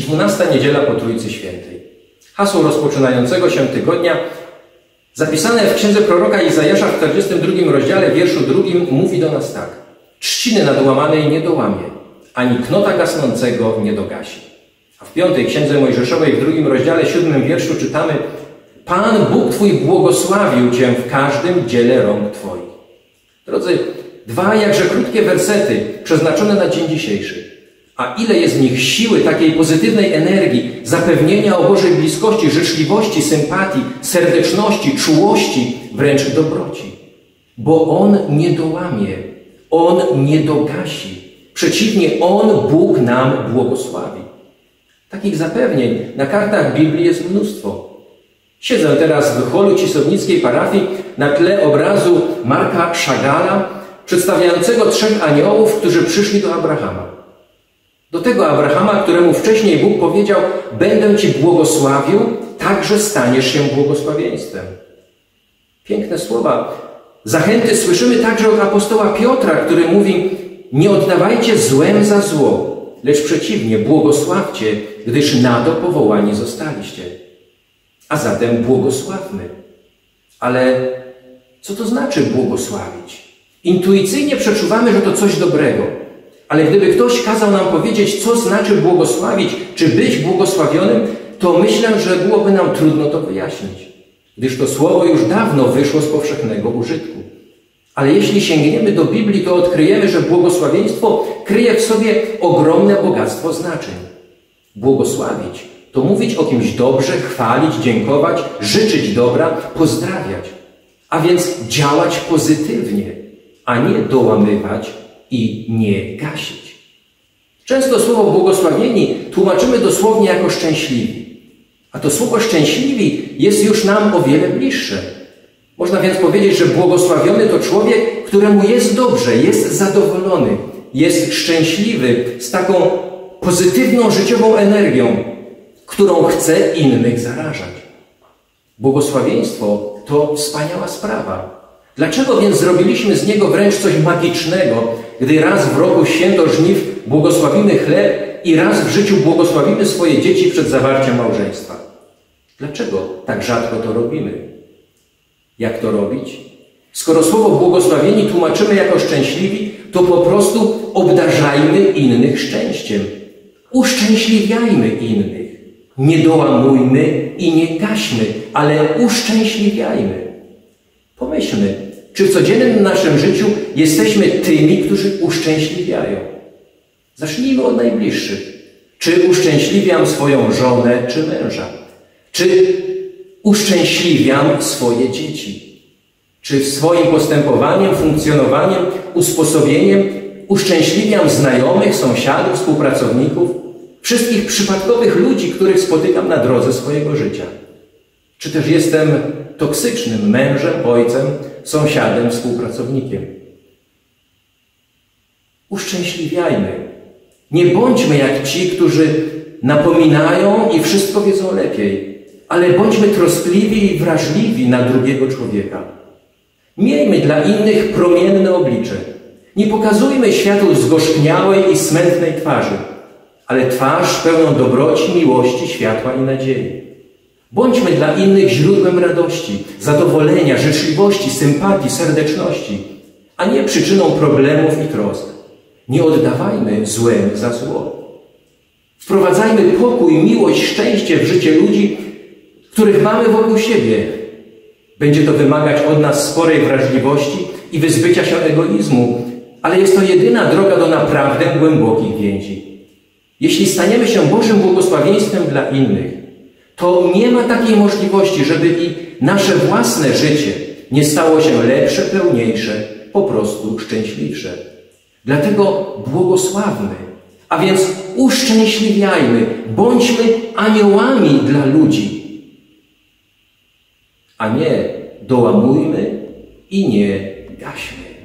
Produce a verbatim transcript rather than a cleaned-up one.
dwunasta niedziela po Trójcy Świętej. Hasło rozpoczynającego się tygodnia, zapisane w księdze proroka Izajasza w czterdziestym drugim rozdziale, wierszu drugim, mówi do nas tak. Trzciny nadłamanej nie dołamie, ani knota gasnącego nie dogasi. A w piątej księdze Mojżeszowej w drugim rozdziale, siódmym wierszu czytamy: Pan Bóg Twój błogosławił Cię w każdym dziele rąk Twoich. Drodzy, dwa jakże krótkie wersety przeznaczone na dzień dzisiejszy. A ile jest w nich siły, takiej pozytywnej energii, zapewnienia o Bożej bliskości, życzliwości, sympatii, serdeczności, czułości, wręcz dobroci. Bo On nie dołamie, On nie dogasi. Przeciwnie, On, Bóg, nam błogosławi. Takich zapewnień na kartach Biblii jest mnóstwo. Siedzę teraz w holu Cisownickiej parafii na tle obrazu Marka Chagalla, przedstawiającego trzech aniołów, którzy przyszli do Abrahama. Do tego Abrahama, któremu wcześniej Bóg powiedział: będę Ci błogosławił, także staniesz się błogosławieństwem. Piękne słowa. Zachęty słyszymy także od apostoła Piotra, który mówi: nie oddawajcie złem za zło, lecz przeciwnie, błogosławcie, gdyż na to powołani zostaliście. A zatem błogosławmy. Ale co to znaczy błogosławić? Intuicyjnie przeczuwamy, że to coś dobrego. Ale gdyby ktoś kazał nam powiedzieć, co znaczy błogosławić, czy być błogosławionym, to myślę, że byłoby nam trudno to wyjaśnić, gdyż to słowo już dawno wyszło z powszechnego użytku. Ale jeśli sięgniemy do Biblii, to odkryjemy, że błogosławieństwo kryje w sobie ogromne bogactwo znaczeń. Błogosławić to mówić o kimś dobrze, chwalić, dziękować, życzyć dobra, pozdrawiać. A więc działać pozytywnie, a nie dołamywać i nie gasić. Często słowo błogosławieni tłumaczymy dosłownie jako szczęśliwi. A to słowo szczęśliwi jest już nam o wiele bliższe. Można więc powiedzieć, że błogosławiony to człowiek, któremu jest dobrze, jest zadowolony, jest szczęśliwy, z taką pozytywną życiową energią, którą chce innych zarażać. Błogosławieństwo to wspaniała sprawa. Dlaczego więc zrobiliśmy z niego wręcz coś magicznego, gdy raz w roku święto żniw błogosławimy chleb i raz w życiu błogosławimy swoje dzieci przed zawarciem małżeństwa? Dlaczego tak rzadko to robimy? Jak to robić? Skoro słowo błogosławieni tłumaczymy jako szczęśliwi, to po prostu obdarzajmy innych szczęściem. Uszczęśliwiajmy innych. Nie dołamujmy i nie gaśmy, ale uszczęśliwiajmy. Pomyślmy, czy w codziennym naszym życiu jesteśmy tymi, którzy uszczęśliwiają. Zacznijmy od najbliższych. Czy uszczęśliwiam swoją żonę czy męża? Czy uszczęśliwiam swoje dzieci? Czy swoim postępowaniem, funkcjonowaniem, usposobieniem uszczęśliwiam znajomych, sąsiadów, współpracowników, wszystkich przypadkowych ludzi, których spotykam na drodze swojego życia? Czy też jestem toksycznym mężem, ojcem, sąsiadem, współpracownikiem? Uszczęśliwiajmy. Nie bądźmy jak ci, którzy napominają i wszystko wiedzą lepiej, ale bądźmy troskliwi i wrażliwi na drugiego człowieka. Miejmy dla innych promienne oblicze. Nie pokazujmy światu zgorzkniałej i smętnej twarzy, ale twarz pełną dobroci, miłości, światła i nadziei. Bądźmy dla innych źródłem radości, zadowolenia, życzliwości, sympatii, serdeczności, a nie przyczyną problemów i trosk. Nie oddawajmy złem za zło. Wprowadzajmy pokój, miłość, szczęście w życie ludzi, których mamy wokół siebie. Będzie to wymagać od nas sporej wrażliwości i wyzbycia się egoizmu, ale jest to jedyna droga do naprawdę głębokich więzi. Jeśli staniemy się Bożym błogosławieństwem dla innych, to nie ma takiej możliwości, żeby i nasze własne życie nie stało się lepsze, pełniejsze, po prostu szczęśliwsze. Dlatego błogosławmy, a więc uszczęśliwiajmy, bądźmy aniołami dla ludzi, a nie dołamujmy i nie gaśmy.